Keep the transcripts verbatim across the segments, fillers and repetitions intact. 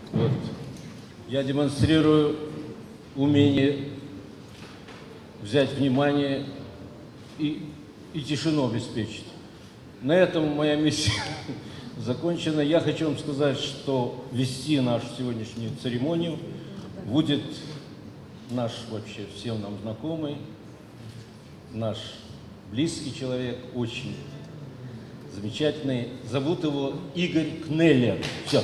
Вот. Я демонстрирую умение взять внимание и, и тишину обеспечить. На этом моя миссия закончена. Я хочу вам сказать, что вести нашу сегодняшнюю церемонию будет наш вообще всем нам знакомый, наш близкий человек, очень замечательный. Зовут его Игорь Кнеллер. Все.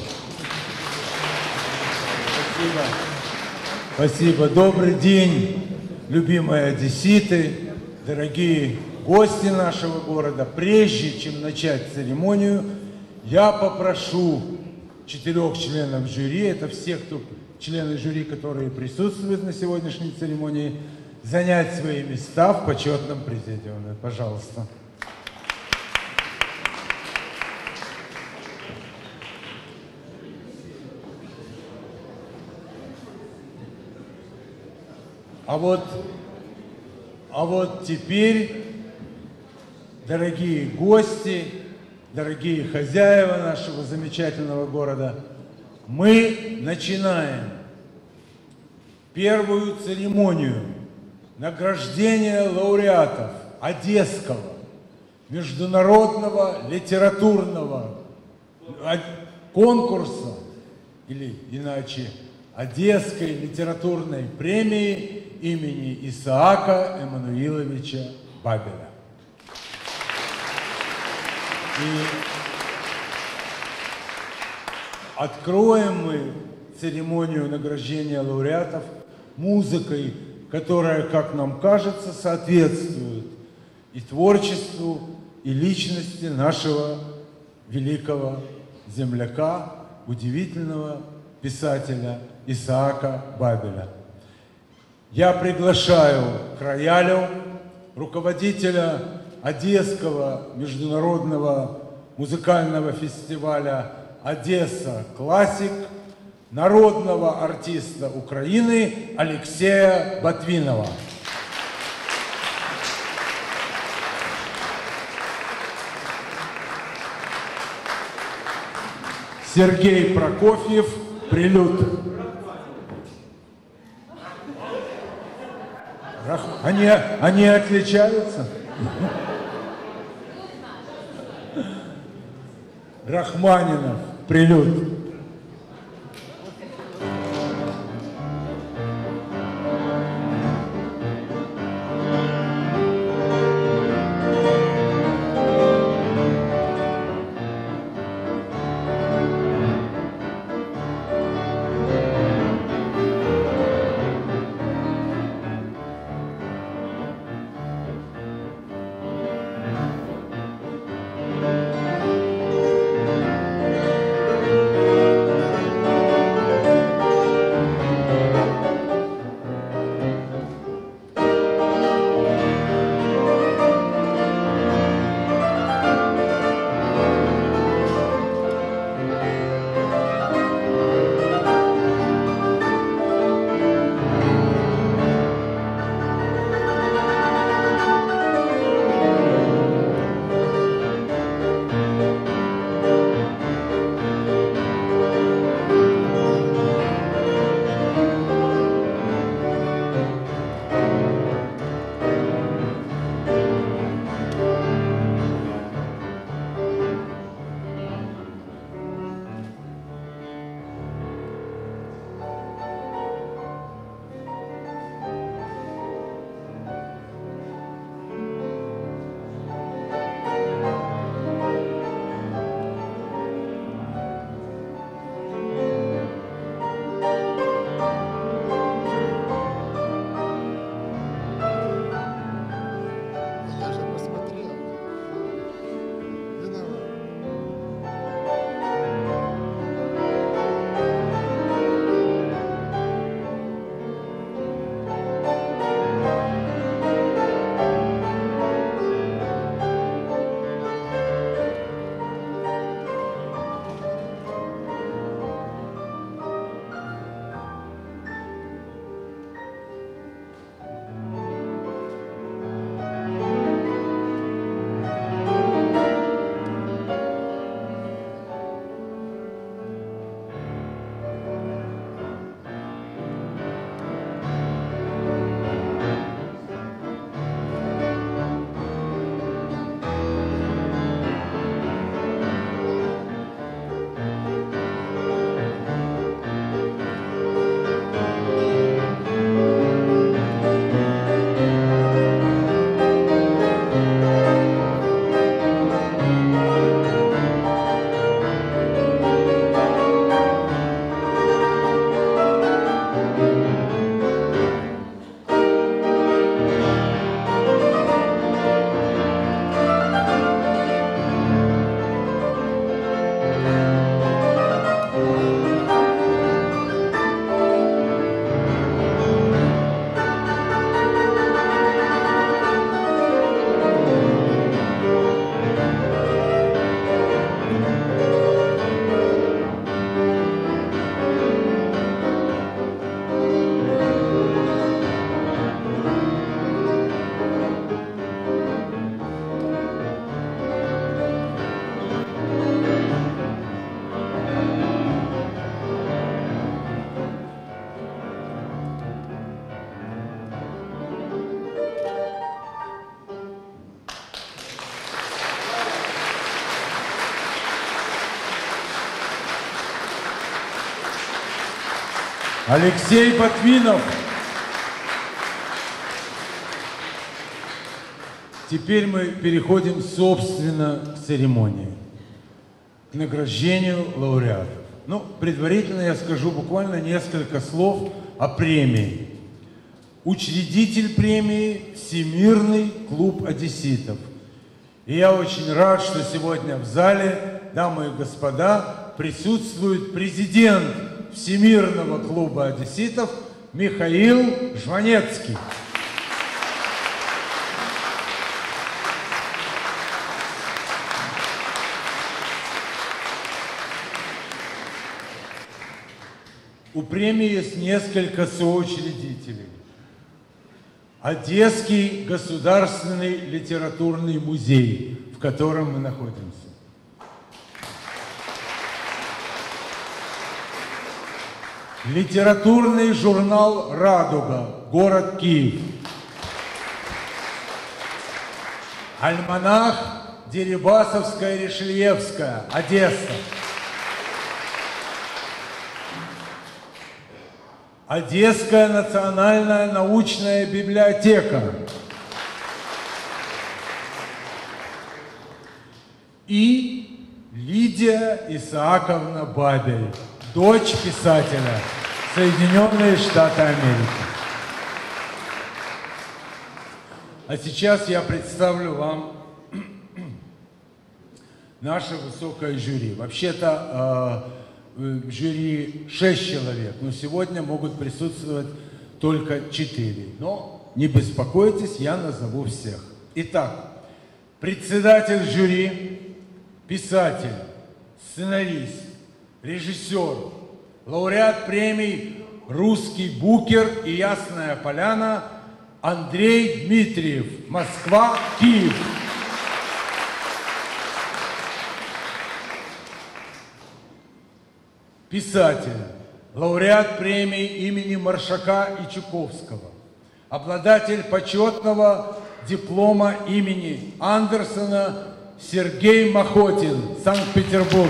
Спасибо. Спасибо. Добрый день, любимые одесситы, дорогие гости нашего города. Прежде чем начать церемонию, я попрошу четырех членов жюри, это все, кто, члены жюри, которые присутствуют на сегодняшней церемонии, занять свои места в почетном президиуме. Пожалуйста. А вот, а вот теперь, дорогие гости, дорогие хозяева нашего замечательного города, мы начинаем первую церемонию награждения лауреатов Одесского международного литературного конкурса, или иначе Одесской литературной премии имени Исаака Эммануиловича Бабеля. И откроем мы церемонию награждения лауреатов музыкой, которая, как нам кажется, соответствует и творчеству, и личности нашего великого земляка, удивительного писателя Исаака Бабеля. Я приглашаю к роялю руководителя Одесского международного музыкального фестиваля «Одесса Классик», народного артиста Украины Алексея Ботвинова. Сергей Прокофьев, прелюд. Они, они отличаются? Рахманинов, прелюд. Алексей Ботвинов. Теперь мы переходим, собственно, к церемонии, к награждению лауреатов. Ну, предварительно я скажу буквально несколько слов о премии. Учредитель премии – Всемирный клуб одесситов. И я очень рад, что сегодня в зале, дамы и господа, присутствует президент Всемирного клуба одесситов Михаил Жванецкий. У премии есть несколько соучредителей. Одесский государственный литературный музей, в котором мы находимся. Литературный журнал «Радуга», город Киев. Альманах Дерибасовская-Ришельевская, Одесса. Одесская национальная научная библиотека. И Лидия Исааковна Бабель, дочь писателя, Соединенные Штаты Америки. А сейчас я представлю вам наше высокое жюри. Вообще-то в жюри шесть человек, но сегодня могут присутствовать только четыре. Но не беспокойтесь, я назову всех. Итак, председатель жюри, писатель, сценарист, режиссер, лауреат премий «Русский букер» и «Ясная поляна» Андрей Дмитриев, Москва, Киев. Писатель, лауреат премии имени Маршака и Чуковского, обладатель почетного диплома имени Андерсона Сергей Махотин, Санкт-Петербург.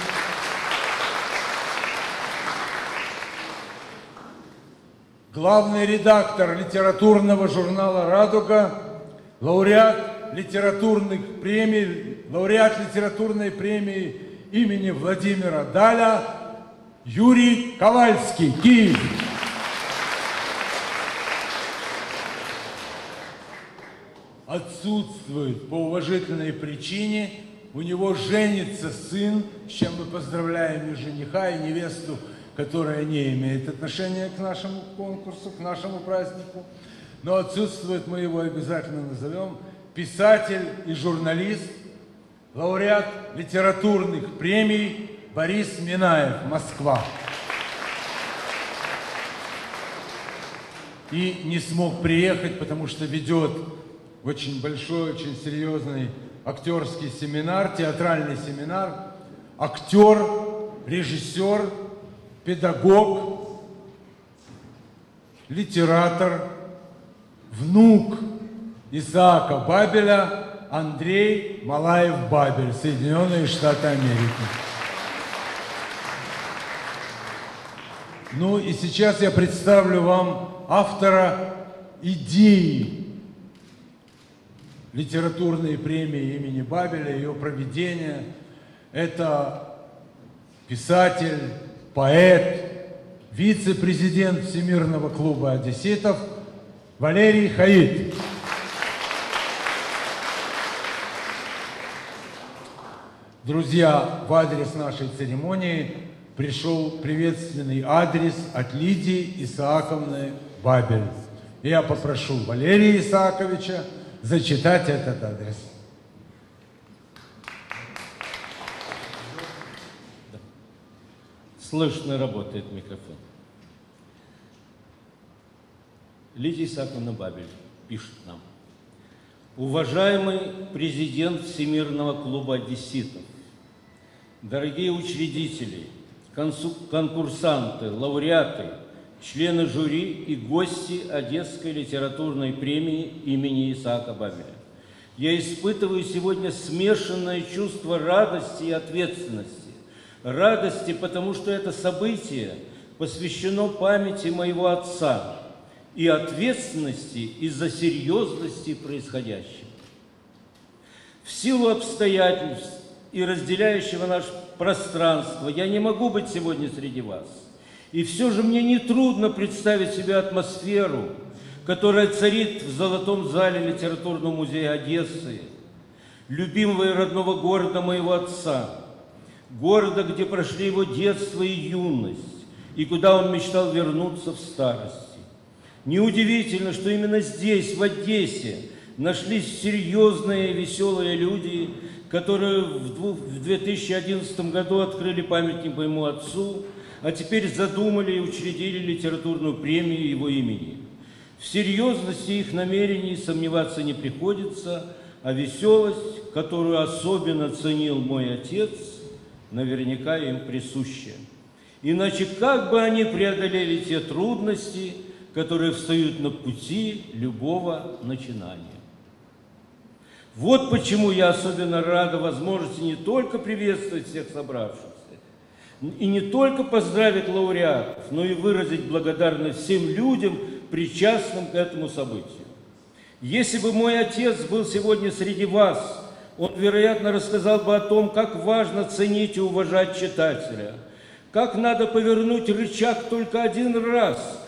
Главный редактор литературного журнала «Радуга», лауреат литературных премий, лауреат литературной премии имени Владимира Даля Юрий Ковальский, Киев. Отсутствует по уважительной причине. У него женится сын, с чем мы поздравляем и жениха, и невесту, которая не имеет отношения к нашему конкурсу, к нашему празднику. Но отсутствует, мы его обязательно назовем, писатель и журналист, лауреат литературных премий Борис Минаев, Москва. И не смог приехать, потому что ведет очень большой, очень серьезный актерский семинар, театральный семинар. Актер, режиссер, педагог, литератор, внук Исаака Бабеля Андрей Малаев-Бабель, Соединенные Штаты Америки. Ну и сейчас я представлю вам автора идеи литературной премии имени Бабеля, ее проведения. Это писатель, поэт, вице-президент Всемирного клуба одесситов Валерий Хаид. Друзья, в адрес нашей церемонии пришел приветственный адрес от Лидии Исааковны Бабель. Я попрошу Валерия Исааковича зачитать этот адрес. Слышно, работает микрофон. Лидия Исааковна Бабель пишет нам. Уважаемый президент Всемирного клуба одесситов, дорогие учредители, конкурсанты, лауреаты, члены жюри и гости Одесской литературной премии имени Исаака Бабеля. Я испытываю сегодня смешанное чувство радости и ответственности. Радости, потому что это событие, посвящено памяти моего отца и ответственности из-за серьезности происходящего. В силу обстоятельств и разделяющего наше пространство я не могу быть сегодня среди вас. И все же мне нетрудно представить себе атмосферу, которая царит в Золотом зале Литературного музея Одессы, любимого и родного города моего отца, города, где прошли его детство и юность, и куда он мечтал вернуться в старости. Неудивительно, что именно здесь, в Одессе, нашлись серьезные и веселые люди, которые в две тысячи одиннадцатом году открыли памятник моему отцу, а теперь задумали и учредили литературную премию его имени. В серьезности их намерений сомневаться не приходится, а веселость, которую особенно ценил мой отец, наверняка им присуща. Иначе как бы они преодолели те трудности, которые встают на пути любого начинания? Вот почему я особенно рада возможности не только приветствовать всех собравшихся, и не только поздравить лауреатов, но и выразить благодарность всем людям, причастным к этому событию. Если бы мой отец был сегодня среди вас, он, вероятно, рассказал бы о том, как важно ценить и уважать читателя, как надо повернуть рычаг только один раз,